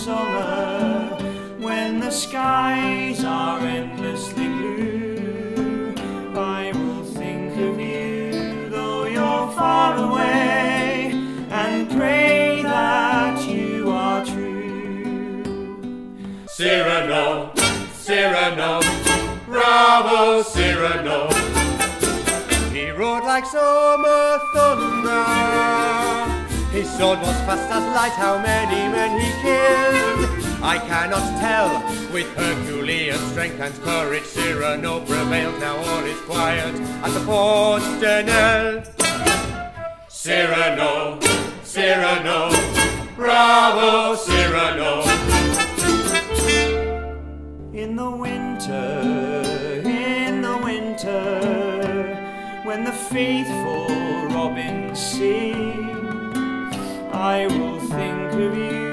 summer, when the skies are endlessly blue, I will think of you, though you're far away, and pray that you are true. Cyrano, Cyrano, bravo Cyrano. He rode like summer thunder. His sword was fast as light. How many men he killed I cannot tell. With Herculean strength and courage Cyrano prevailed. Now all is quiet at the Port Stenel. Cyrano, Cyrano, bravo Cyrano. In the winter, when the faithful robins sing, I will think of you,